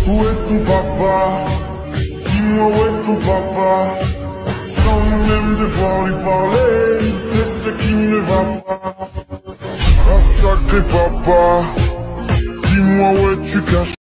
Où est ton papa? Dis-moi où est ton papa? Sans même devoir lui parler, c'est ce qui ne va pas. Ah sacré papa, dis-moi où es-tu caché?